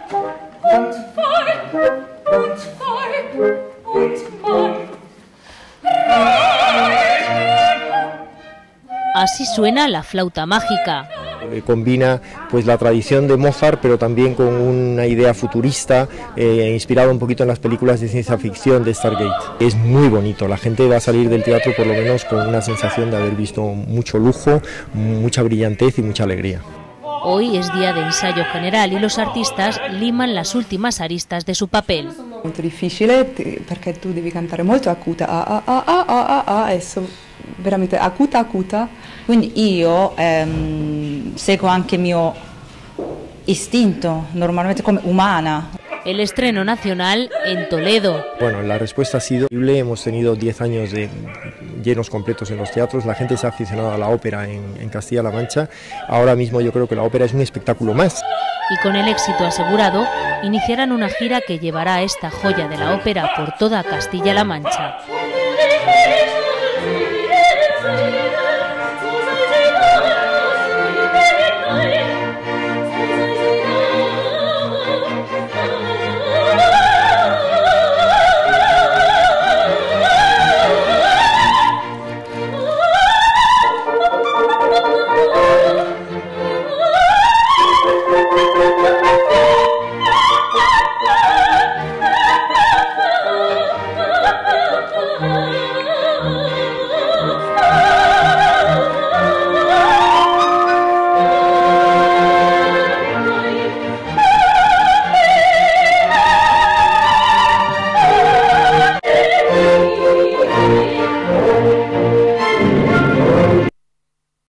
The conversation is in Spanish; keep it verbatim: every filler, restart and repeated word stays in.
Así suena la flauta mágica. Combina pues la tradición de Mozart, pero también con una idea futurista, eh, inspirada un poquito en las películas de ciencia ficción de Stargate. Es muy bonito, la gente va a salir del teatro por lo menos con una sensación de haber visto mucho lujo, mucha brillantez y mucha alegría. Hoy es día de ensayo general y los artistas liman las últimas aristas de su papel. Molto difficile perché tu devi cantare molto acuta, a a a a a a a, e so veramente acuta acuta. Quindi io ehm, seguo anche il mio istinto, normalmente come umana. El estreno nacional en Toledo. Bueno, la respuesta ha sido increíble. Hemos tenido diez años de llenos completos en los teatros. La gente se ha aficionado a la ópera en, en Castilla-La Mancha. Ahora mismo yo creo que la ópera es un espectáculo más. Y con el éxito asegurado, iniciarán una gira que llevará a esta joya de la ópera por toda Castilla-La Mancha.